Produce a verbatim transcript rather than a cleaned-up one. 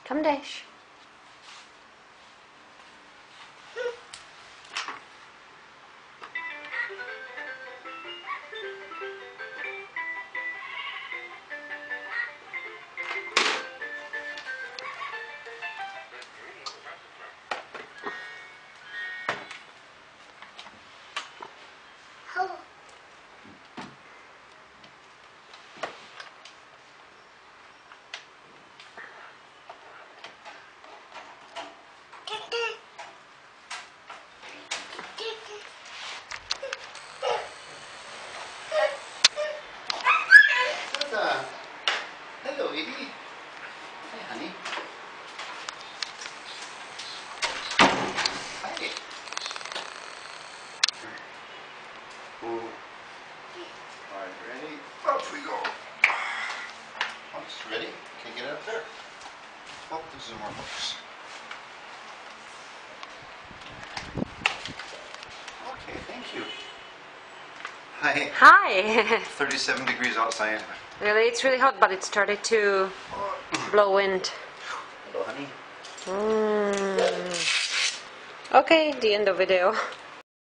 Come, Dash. Hello, Edie. Hey, honey. Hi. Ooh. All right, ready? Up we go. Oops, ready? Can you get up there? Oh, this is more books. Okay, thank you. Hi. Hi. thirty-seven degrees outside. Really, it's really hot, but it started to blow wind. Hello, honey. Mm. Okay, the end of video.